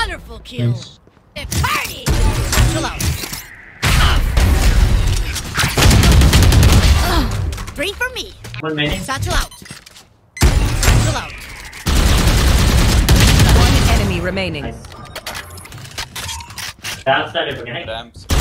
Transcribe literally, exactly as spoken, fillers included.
Wonderful kill. Nice. Party. Chill out. Uh, three for me. One minute. Satchel out. Satchel out. One enemy remaining. Nice. That's that. Okay. Ramps.